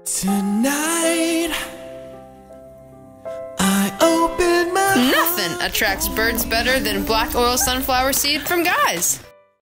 Tonight, I open my Nothing attracts birds better than black oil sunflower seed from Guys.